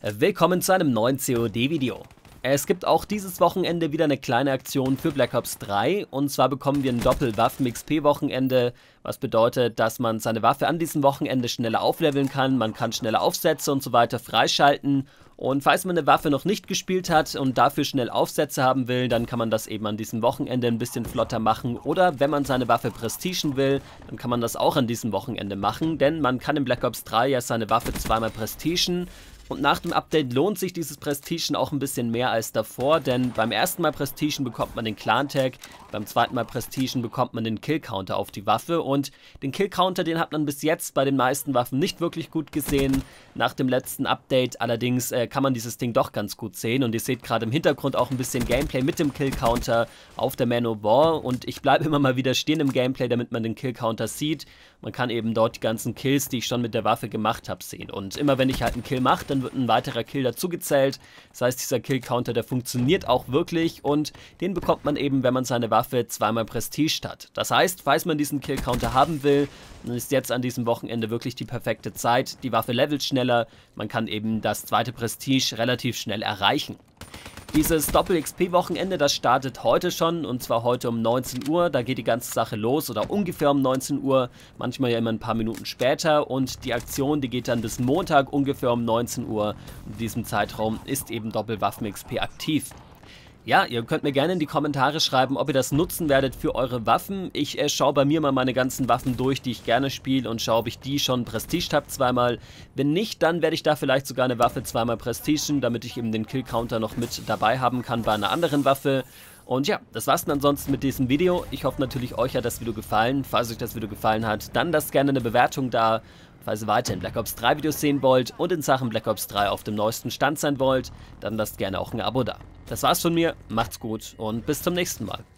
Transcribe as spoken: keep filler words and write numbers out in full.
Willkommen zu einem neuen C O D-Video. Es gibt auch dieses Wochenende wieder eine kleine Aktion für Black Ops drei, und zwar bekommen wir ein Doppel-Waffen-X P-Wochenende, was bedeutet, dass man seine Waffe an diesem Wochenende schneller aufleveln kann, man kann schneller Aufsätze und so weiter freischalten, und falls man eine Waffe noch nicht gespielt hat und dafür schnell Aufsätze haben will, dann kann man das eben an diesem Wochenende ein bisschen flotter machen, oder wenn man seine Waffe prestigen will, dann kann man das auch an diesem Wochenende machen, denn man kann in Black Ops drei ja seine Waffe zweimal prestigen. Und nach dem Update lohnt sich dieses Prestigen auch ein bisschen mehr als davor, denn beim ersten Mal Prestigen bekommt man den Clan-Tag, beim zweiten Mal Prestigen bekommt man den Kill-Counter auf die Waffe, und den Kill-Counter, den hat man bis jetzt bei den meisten Waffen nicht wirklich gut gesehen. Nach dem letzten Update allerdings äh, kann man dieses Ding doch ganz gut sehen, und ihr seht gerade im Hintergrund auch ein bisschen Gameplay mit dem Kill-Counter auf der Man of War, und ich bleibe immer mal wieder stehen im Gameplay, damit man den Kill-Counter sieht. Man kann eben dort die ganzen Kills, die ich schon mit der Waffe gemacht habe, sehen, und immer wenn ich halt einen Kill mache, dann wird ein weiterer Kill dazu gezählt. Das heißt, dieser Kill-Counter, der funktioniert auch wirklich, und den bekommt man eben, wenn man seine Waffe zweimal Prestige hat. Das heißt, falls man diesen Kill-Counter haben will, dann ist jetzt an diesem Wochenende wirklich die perfekte Zeit. Die Waffe levelt schneller, man kann eben das zweite Prestige relativ schnell erreichen. Dieses Doppel-X P-Wochenende, das startet heute schon, und zwar heute um neunzehn Uhr, da geht die ganze Sache los, oder ungefähr um neunzehn Uhr, manchmal ja immer ein paar Minuten später, und die Aktion, die geht dann bis Montag ungefähr um neunzehn Uhr, in diesem Zeitraum ist eben Doppelwaffen-X P aktiv. Ja, ihr könnt mir gerne in die Kommentare schreiben, ob ihr das nutzen werdet für eure Waffen. Ich äh, schaue bei mir mal meine ganzen Waffen durch, die ich gerne spiele, und schaue, ob ich die schon prestiged habe zweimal. Wenn nicht, dann werde ich da vielleicht sogar eine Waffe zweimal prestigen, damit ich eben den Kill-Counter noch mit dabei haben kann bei einer anderen Waffe. Und ja, das war's dann ansonsten mit diesem Video. Ich hoffe natürlich, euch hat das Video gefallen. Falls euch das Video gefallen hat, dann lasst gerne eine Bewertung da. Falls ihr weiterhin Black Ops drei Videos sehen wollt und in Sachen Black Ops drei auf dem neuesten Stand sein wollt, dann lasst gerne auch ein Abo da. Das war's von mir, macht's gut und bis zum nächsten Mal.